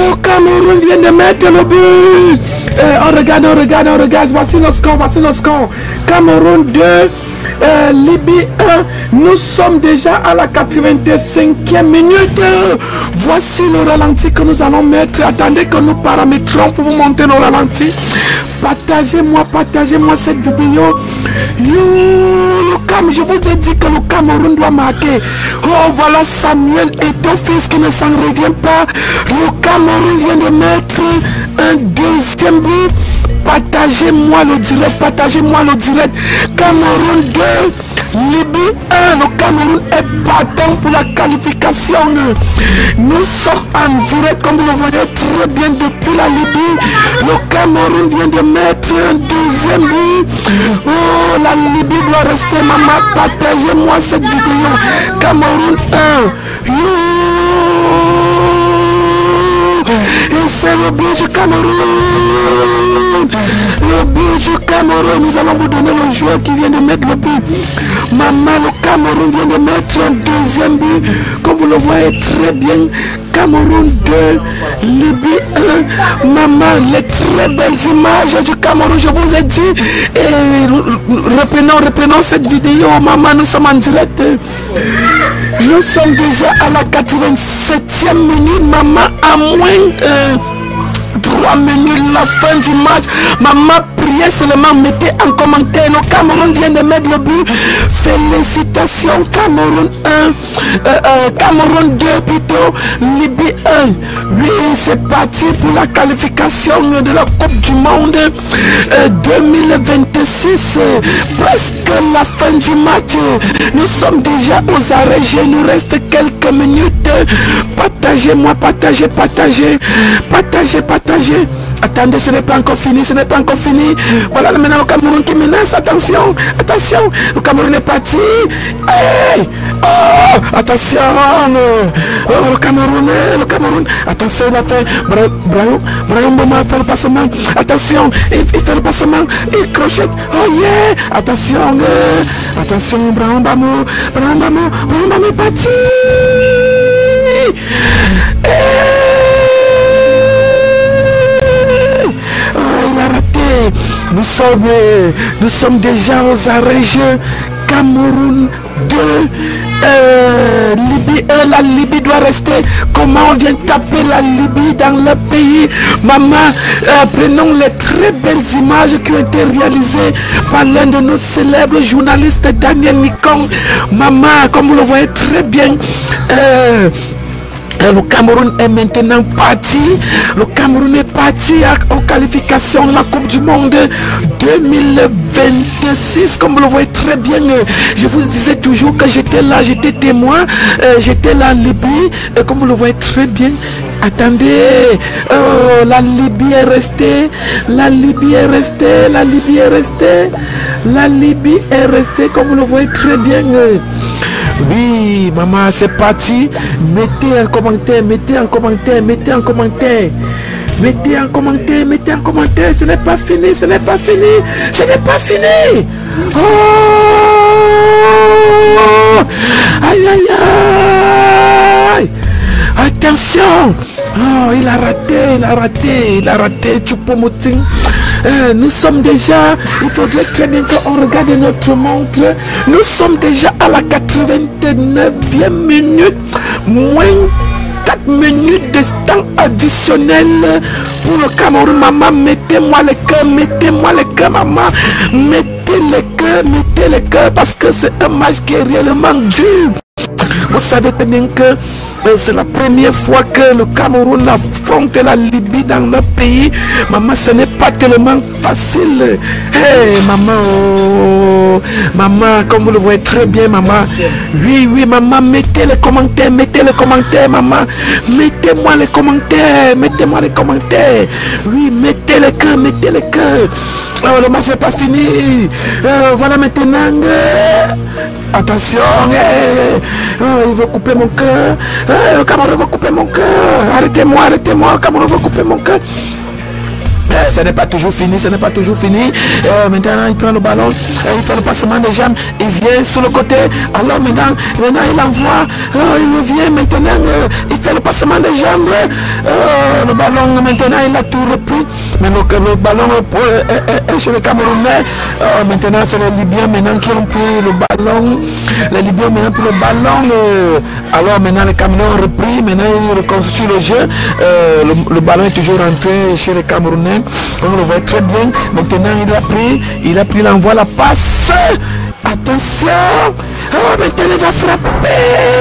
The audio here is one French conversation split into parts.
Le Cameroun vient de mettre le but. On regarde. Voici le score. Cameroun 2. Libye 1, nous sommes déjà à la 85e minute. Voici le ralenti que nous allons mettre. Attendez que nous paramétrons pour vous montrer le ralenti. Partagez-moi cette vidéo. Je vous ai dit que le Cameroun doit marquer. Oh, voilà Samuel et ton fils qui ne s'en revient pas. Le Cameroun vient de mettre un deuxième but. Partagez-moi le direct. Cameroun 2, Libye 1. Le Cameroun est partant pour la qualification. Nous sommes en direct, comme vous le voyez très bien, depuis la Libye. Le Cameroun vient de mettre un deuxième but. Oh, la Libye doit rester, maman. Partagez-moi cette vidéo. Cameroun 1. Et c'est le but du Cameroun. Le but du Cameroun. Nous allons vous donner le joueur qui vient de mettre le but. Maman, le Cameroun vient de mettre un deuxième but. Comme vous le voyez très bien. Cameroun 2, Libye 1. Maman, les très belles images du Cameroun, je vous ai dit. Et reprenons cette vidéo. Maman, nous sommes en direct. Nous sommes déjà à la 87e minute. Maman, à moins 3 minutes la fin du match. Maman, priez seulement, mettez en commentaire. Le Cameroun vient de mettre le but. Félicitations Cameroun 1. Cameroun 2 plutôt. Libye 1. Oui, c'est parti pour la qualification de la Coupe du Monde 2026. Presque la fin du match. Nous sommes déjà aux arrêts. Il nous reste quelques minutes. Partagez-moi, partagez. Attendez, ce n'est pas encore fini, Voilà maintenant le Cameroun qui menace. Attention, le Cameroun est parti. Hey! Oh, attention. Oh, le Cameroun. Attention, il a fait. Brahim Boma fait le passement. Attention, il fait le passement. Il crochette. Oh yeah. Attention, Brahim Bamo est parti. Nous sommes déjà aux arrêts. Cameroun 2, Libye 1. La Libye doit rester. Comment on vient taper la Libye dans le pays? Maman, prenons les très belles images qui ont été réalisées par l'un de nos célèbres journalistes, Daniel Nicon. Maman, comme vous le voyez très bien, le Cameroun est maintenant parti. Le Cameroun est parti en qualification de la Coupe du Monde 2026. Comme vous le voyez très bien, je vous disais toujours que j'étais là, j'étais témoin, j'étais là en Libye. Comme vous le voyez très bien. Attendez, oh, la Libye est restée, comme vous le voyez très bien. Oui, maman, c'est parti. Mettez un commentaire. Ce n'est pas fini. Oh, aïe. Attention. Oh, il a raté. Choupo-Moting. Nous sommes déjà, il faudrait très bien qu'on regarde notre montre. Nous sommes déjà à la 89e minute. Moins 4 minutes de temps additionnel pour le Cameroun. Maman, mettez-moi le cœur, maman. Mettez le cœur parce que c'est un match qui est réellement dur. Vous savez très bien que c'est la première fois que le Cameroun affronte la Libye dans le pays. Maman, ce n'est pas tellement facile. Hey, maman, maman, comme vous le voyez très bien, maman. Oui, maman, mettez les commentaires, maman. Mettez-moi les commentaires. Oui, mettez le cœur. Oh, le match n'est pas fini. Voilà maintenant. Attention. Il veut couper mon cœur. Le Cameroun veut couper mon cœur. Arrêtez-moi. Le Cameroun veut couper mon cœur. Ce n'est pas toujours fini, ce n'est pas toujours fini. Maintenant, il prend le ballon, il fait le passement des jambes, il vient sur le côté. Alors maintenant il envoie, il revient maintenant, il fait le passement des jambes. Le ballon, maintenant, il a tout repris. Mais le ballon est chez les Camerounais. Maintenant, c'est les Libyens maintenant qui ont pris le ballon. Les Libyens maintenant pour le ballon. Alors maintenant, les Camerounais ont repris. Maintenant, ils reconstituent le jeu. Le ballon est toujours rentré chez les Camerounais. Comme on le voit très bien. Maintenant, il a pris l'envoi, la passe. Attention. Maintenant, il va frapper.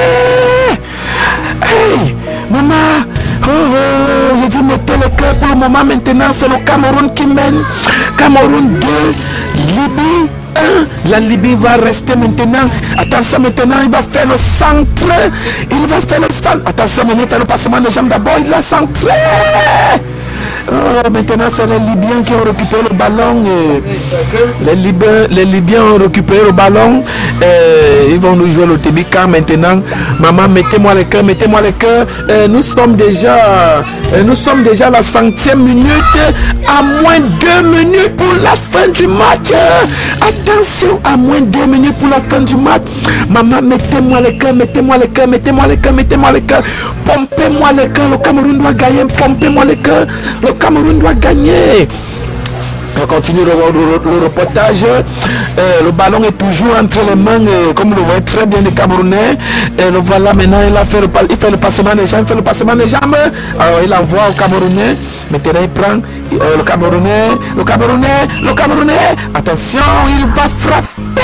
Hey, maman. Je dis mettez le cœur pour le moment. Maintenant, c'est le Cameroun qui mène. Cameroun 2, Libye 1. La Libye va rester maintenant. Attention, maintenant, il va faire le centre. Il va faire le centre. Attention, maintenant, il fait le passement de jambes d'abord. Il va centrer. Maintenant, c'est les Libyens qui ont récupéré le ballon. Les Libyens ont récupéré le ballon. Ils vont nous jouer le Tébika maintenant. Maman, mettez-moi les cœurs, mettez-moi les cœurs. Nous sommes déjà à la 100e minute. À moins 2 minutes pour la fin du match. Attention, à moins 2 minutes pour la fin du match. Maman, mettez-moi les cœurs, mettez-moi les cœurs, mettez-moi les cœurs, mettez-moi les cœurs. Pompez-moi les cœurs. Le Cameroun doit gagner. Pompez-moi les cœurs. Le Cameroun doit gagner. On continue le reportage. Le ballon est toujours entre les mains, comme vous le voyez très bien, des Camerounais. Et le voilà maintenant, il fait le passement des jambes, Alors il envoie au Camerounais. Maintenant il prend le Camerounais. Attention, il va frapper.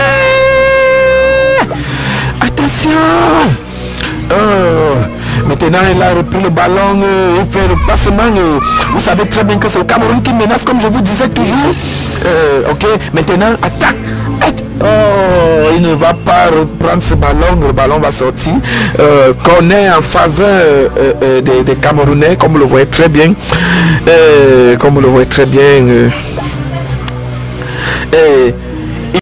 Attention. Maintenant il a repris le ballon, il fait le passement. Vous savez très bien que c'est le Cameroun qui menace, comme je vous disais toujours. Ok, maintenant attaque. Il ne va pas reprendre ce ballon, le ballon va sortir. Qu'on est en faveur des Camerounais, comme vous le voyez très bien.